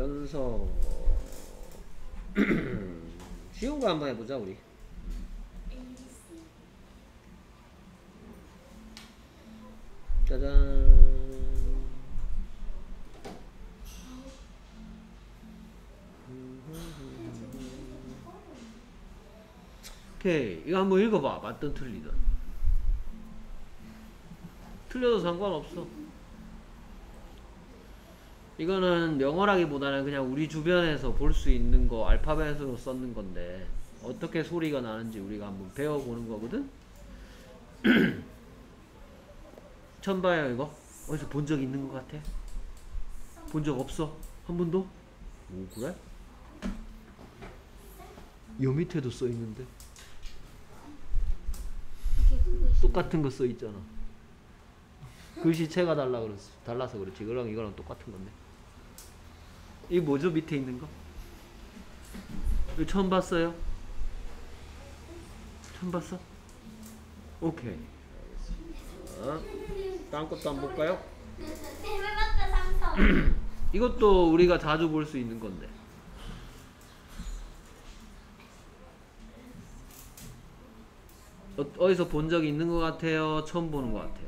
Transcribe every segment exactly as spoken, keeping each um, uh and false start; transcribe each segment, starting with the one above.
연서 쉬운 거 한번 해보자 우리. 짜잔. 오케이, 이거 한번 읽어봐. 맞든 틀리든. 틀려도 상관없어. 이거는 명언하기보다는 그냥 우리 주변에서 볼 수 있는 거 알파벳으로 썼는 건데 어떻게 소리가 나는지 우리가 한번 배워보는 거거든. 처음 봐요. 이거 어디서 본 적 있는 것 같아? 본 적 없어? 한 번도? 오, 그래? 요 밑에도 써 있는데 똑같은 거 써 있잖아. 글씨체가 달라 그랬어. 달라서 그렇지. 그럼 이거랑 똑같은 건데. 이 뭐죠? 밑에 있는 거? 이거 처음 봤어요? 처음 봤어? 오케이. 알겠습니다. 다음 것도 한번 볼까요? 이것도 우리가 자주 볼 수 있는 건데. 어, 어디서 본 적이 있는 것 같아요? 처음 보는 것 같아요?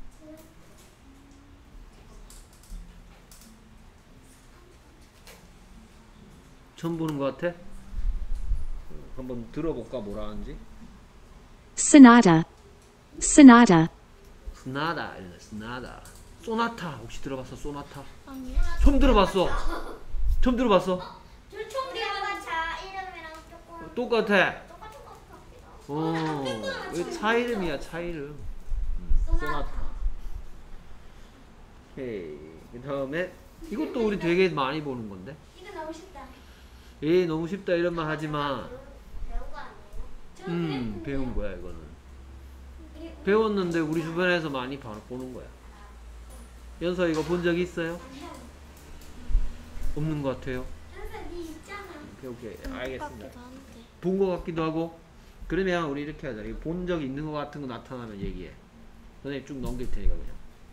처음 보는 것 같아? 한번 들어볼까 뭐라 하는지. Sonata, sonata, 스나다, 이러네. 스나다. 소나타 혹시 들어봤어? 소나타? 아니요. 처음 들어봤어. 처음 들어봤어. 저 처음 들어본 차 이름이랑 조금 똑같아. 똑같은 것 같기도 하고. 어, 왜 차 이름이야, 차 이름. 음, 소나타. 오케이. 그 다음에 이것도 우리 되게 많이 보는 건데. 이거 너무 쉽다. 에이, 너무 쉽다 이런 말 하지 마. 배운 거 아니에요? 저 음, 그랬는데. 배운 거야 이거는. 우리- 우리- 배웠는데 우리 주변에서 많이 봐- 보는 거야. 연서 이거 본 적 있어요? 없는 것 같아요. 연서 니 있잖아. 오케이, 오케이. 알겠습니다. 같기도 한데. 본 것 같기도 하고. 그러면 우리 이렇게 하자. 이거 본 적 있는 것 같은 거 나타나면 얘기해. 선생님 쭉 넘길 테니까 그냥.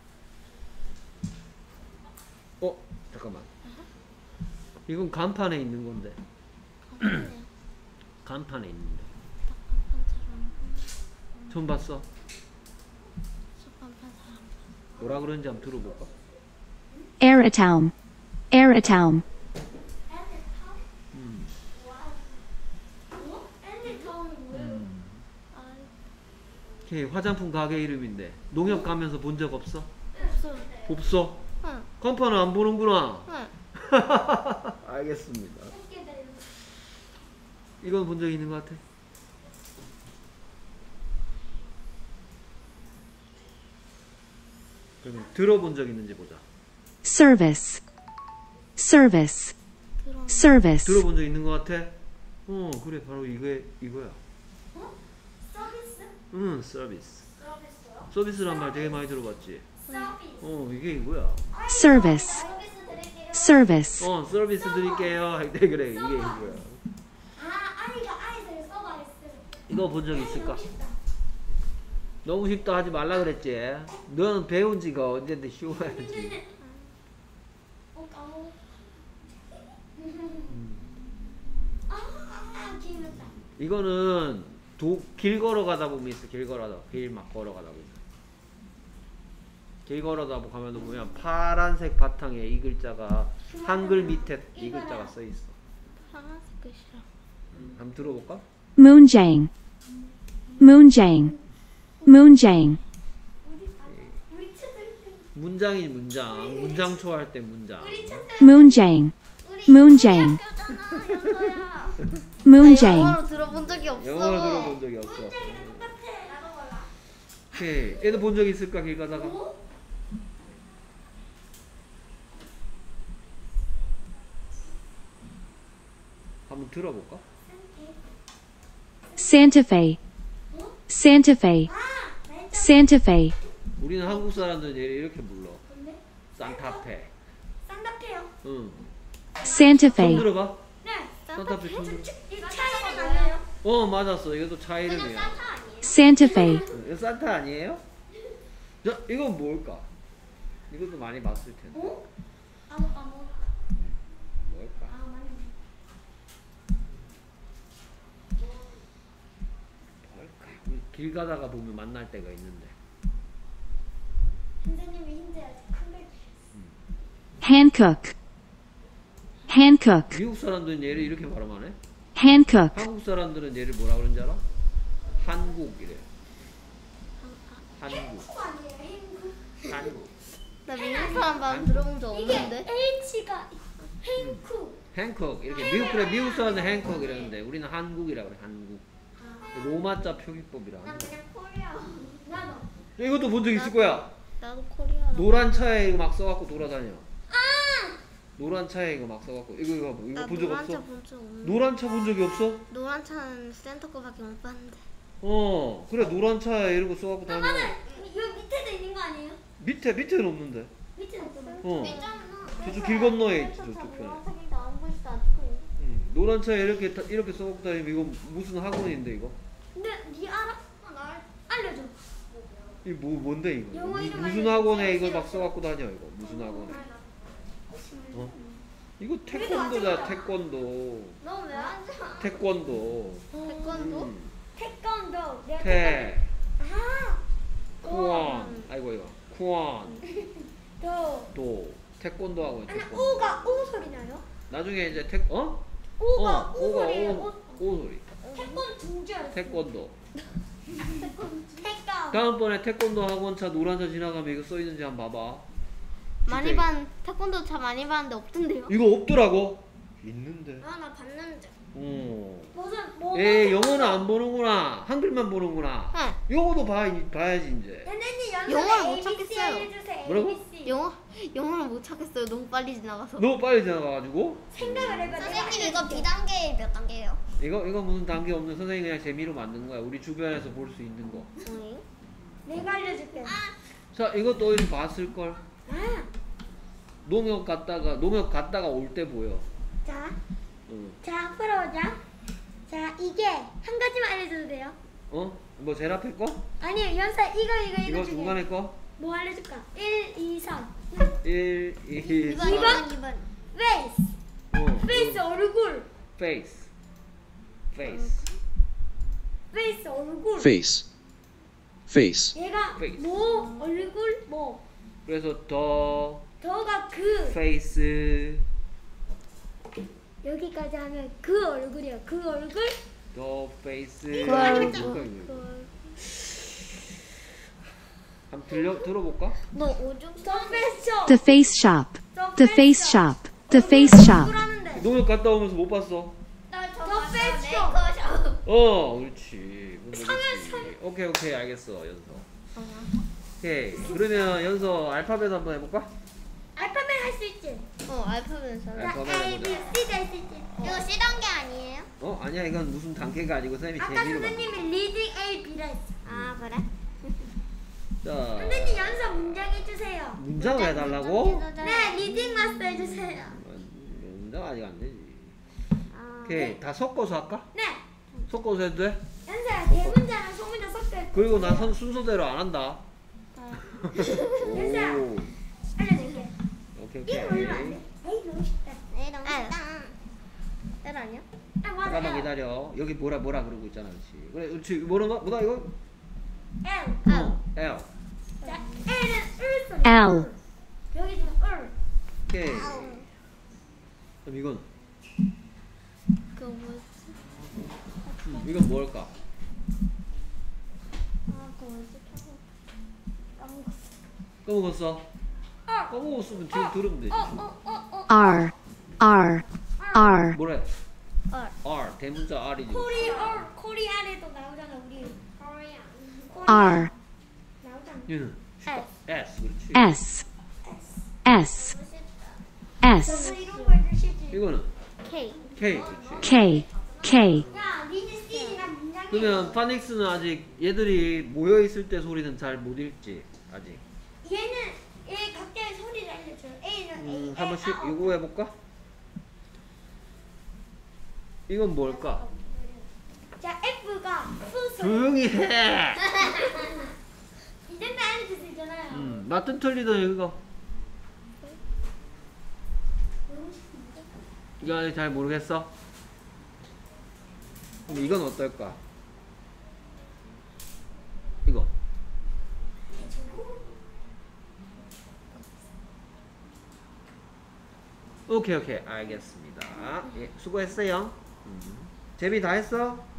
어? 잠깐만. 이건 간판에 있는 건데. 간판이요. 간판에 있는데. 간판처럼. 처음 봤어? 저 간판 사람. 뭐라 그런지 한번 들어볼까? Aratown, Aratown, 음. 어? 앤디타운이 뭐예요? 음. 아, 오케이, 화장품 가게 이름인데 농협 가면서 본 적 없어? 없어요. 없어? 응. 간판은 안 보는구나. 응. 알겠습니다. 쉽게 돼요. 이건 본 적 있는 것 같아? 그러면 들어본 적 있는지 보자. service, service, 들어. service, 들어본 적 있는 것 같아? 어, 그래, 바로 이게 이거야. 어? 서비스? 응, 서비스. 서비스요? 서비스란 말 되게 많이 들어봤지? 서비스. 어, 이게 이거야. service, 서비스 드릴게요. service, 어, 서비스 드릴게요. 할 때 그래, 이게 이거야. 아, 아니가 아이들 써봐했어요. 이거 본 적 있을까? 너무 쉽다 하지 말라 그랬지? 너는 배운 지가 언젠데 쉬워야지. 어, 까먹. 아, 기억났다. 이거는 도, 길 걸어가다 보면 있어. 길 걸어가다 길 막 걸어가다 보면 길 걸어다 가면 보면 파란색 바탕에 이 글자가 한글 밑에 이 글자가 써 있어. 파란색 글씨랑. 음, 한번 들어볼까? moonjang, moonjang, moonjang, 우리 우리 친들 문장이 문장 문장초 할 때 문장. 우리 친들 moonjang, moonjang, moonjang, 영어로 들어본 적이 없어. 영어를 들어본 적이 없어. 똑같아. 나도 몰라. 오케이. 얘도 본 적 있을까 길 가다가? 뭐? 한번 들어볼까? Santa Fe, Santa Fe, Santa Fe, 우리는 한국 사람들은 얘를 이렇게 불러. 뭔데? 산타페. 쌍답해요. 응. Santa 처음 Fe, 들어봐? 네. 산타페 처음 들어. 이거 차 이름 아니에요? 어, 맞았어. 이것도 차 이름이야. 산타 아니에요? Santa Fe, 이거 산타 아니에요? 자, 이건 뭘까? 이것도 많이 봤을 텐데. 어? 아무 아무. 길 가다가 보면 만날 때가 있는데. 선생님이 힌트 아주 큰걸 Hancock. Hancock. 미국 사람들은 얘를 이렇게 발음하네. Hancock. 한국 사람들은 얘를 뭐라 그러는지 알아? 한국이래. 한국. 아니에요 행구. 한국. 나 미국 사람 말 들어본 적 이게 없는데. H가 행쿠. 행콕 이렇게 미국 그래 미국 사람은 행콕 이러는데 우리는 한국이라 그래. 한국. 로마자 표기법이라. 난 그냥 코리아. 나도. 이것도 본 적 있을 거야. 나도 코리아. 노란 차에 이거 막 써갖고 돌아다녀. 아! 노란 차에 이거 막 써갖고 이거 이거 이거 나 본 적 노란 차 없어? 본 적 없는데. 노란 차 본 적이 없어? 노란 차는 센터 거밖에 못 봤는데. 어 그래 노란 차에 이러고 써갖고 아 다녀. 맞아. 여기 밑에도 있는 거 아니에요? 밑에 밑에는 없는데. 밑에 없어요. 어 있잖아. 저쪽 길 건너에 있지 저쪽 편에. 노란색이다 안 보이지도 않고. 응. 노란 차에 이렇게 다- 이렇게 써갖고 다니면 이거 무슨 학원인데 이거? 근데 니 알아? 아, 나 알려줘. 이 뭐 뭔데 이거? 영어 무- 이름 무슨 알려줘. 학원에 이걸 싫어, 막 써갖고 다녀 이거 무슨 학원에? 어? 이거 우리도 태권도다 왔잖아. 태권도. 너 왜 앉아? 태권도. 태권도? 음. 태권도. 내가 태. 아. 쿠원. 아이고 이거. 쿠원. 도. 도. 태권도 하고 아니 태권도. 오가 오 소리 나요? 나중에 이제 태 어? 오가 어, 오 오가 소리예요. 오, 오 소리. 태권 중지 알았어. 태권도. 태권. 다음번에 태권도 학원차 노란차 지나가면 이거 써 있는지 한번 봐봐. 많이 진짜 봤 태권도 차 많이 봤는데 없던데요? 이거 없더라고. 있는데. 아나 봤는데. 어. 무슨 뭐? 에이 영어는 안 보는구나. 한글만 보는구나. 네. 영어도 봐 봐야지 이제. 선생님 연습 영어를 못 A B C 찾겠어요. 해주세요. 뭐라고? A B C. 영어 영어를 못 찾겠어요. 너무 빨리 지나가서. 너무 빨리 지나가가지고. 생각을 해봐. 선생님 이거 비단계 몇 단계예요? 이거 이거 무슨 단계 없는 선생님이 그냥 재미로 만든 거야. 우리 주변에서 볼 수 있는 거. 응. 내가 알려줄게. 자 이것도 어디 봤을 걸. 아, 농협 갔다가 농협 갔다가 올 때 보여. 자, 응. 자 앞으로 오자. 자 이게 한 가지만 알려줘도 돼요? 어? 뭐 제일 앞에 거? 아니요 연사 이거 이거 이거, 이거 중에 중간에 거? 뭐 알려줄까? 일, 이, 삼. 일, 이, 이번 삼. 이번 이번. 페이스. 어. 페이스 얼굴. face. face. 페이스 얼굴. face, face, 얘가 face. 뭐 얼굴 뭐 그래서 더 더가 그 face 여기까지 하면 그 얼굴이야. 그 얼굴. 더 face. 그 얼굴. 그 한번 들려 들어볼까? 너 오줌 더 페이스. The face shop. The face shop. The face shop. 얼굴하는데. 농협 갔다 오면서 못 봤어. 더 페이스. 어, 그렇지. 그럼 삼을 그렇지. 오케이, 오케이, 알겠어, 연서. 오케이. 그러면 연서 알파벳 한번 해볼까? 알파벳 할 수 있지. 어 알파벳 잘. 자, 알파벳 A, B, 해보자. C도 할 수 있지. 이거 C 단계 아니에요? 어, 아니야, 이건 무슨 단계가 아니고 선생님이 아까 재미로 만든 선생님이 리딩 A, B라 했어. 아 그래? 자, 선생님 연서 문장 해주세요. 문장을 해달라고? 네, 리딩 마스터 해주세요. 문장 아직 안 되지. 아, 오케이, 다 섞어서 할까? 네, 섞어서 해도 돼? 연서야 대문자랑 소문자 섞여. 그리고 나 선, 순서대로 안 한다. 연서야 오, 알려줄게. 오케이, 이거 오케이. 얼마 안 돼? 에이 너무 쉽다. 네 너무 쉽다. L 아니야? 아 맞아. 잠깐만 L. 기다려. 여기 뭐라 뭐라 그러고 있잖아, 그렇지. 그래, 그렇지. 뭐라 뭐다 이거? L. L. L. 자, L은 을 소리. L. 여기 지금 을. 오케이. 그럼 이건 그거 뭐였지? 음, 이건 뭘까? 아 그거 뭐였지? 까먹었어. 까먹었어? 어. 까먹었으면 지금 들으면 되지. 어, 어, 어, 어. R. R. R. 뭐래? R. R 대문자 R이지. 코리 어 코리안에도 나오잖아 우리. 코리안. R. 나오잖아. 얘는 S. S 그렇지. S. S. S. 저도 이런 거 해주시지. 이거는 K. K 그렇지. K. K. 야, 니네 C나 문장이. 그러면 파닉스는 아직 얘들이 모여 있을 때 소리는 잘 못 읽지 아직. 얘는 얘 각자의 소리를 알려줘요. A는 A. 음, 한 번씩 A, 아, 어. 이거 해볼까? 이건 뭘까? 자, F가 푸 소리. 조용히 해. 이제는 알려줄 수 있잖아요. 음, 맞든 틀리든 이거. 이거 아직 잘 모르겠어. 그럼 이건 어떨까? 오케이 오케이 알겠습니다. 예, 수고했어요. 음. 제비 다 했어?